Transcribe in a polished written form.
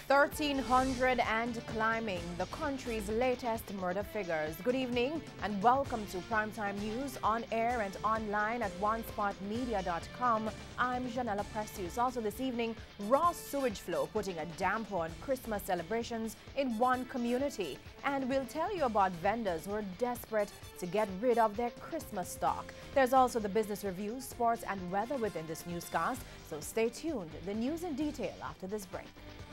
1,300 and climbing, the country's latest murder figures. Good evening and welcome to Primetime News on air and online at onespotmedia.com. I'm Janella Precious. Also this evening, raw sewage flow putting a damper on Christmas celebrations in one community. And we'll tell you about vendors who are desperate to get rid of their Christmas stock. There's also the business review, sports and weather within this newscast. So stay tuned. The news in detail after this break.